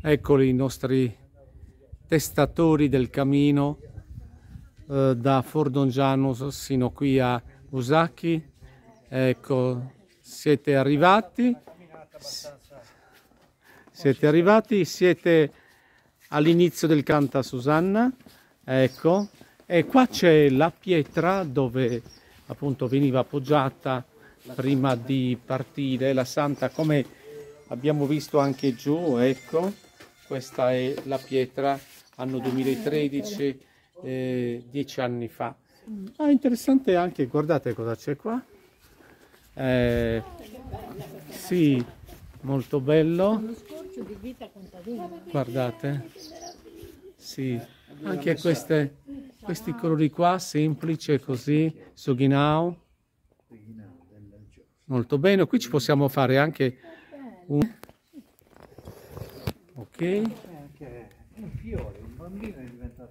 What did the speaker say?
Eccoli i nostri testatori del cammino da Fordongiano sino qui a Usacchi. Ecco, siete arrivati, siete all'inizio del Canta Susanna, ecco, e qua c'è la pietra dove appunto veniva appoggiata prima di partire la Santa, come abbiamo visto anche giù, ecco, questa è la pietra, anno 2013, 10 anni fa. Interessante anche, guardate cosa c'è qua. Sì, molto bello. Guardate, sì, anche questi colori qua, semplice così, Sughinao. Molto bene, qui ci possiamo fare anche un... Ok. Un fiore, un bambino è diventato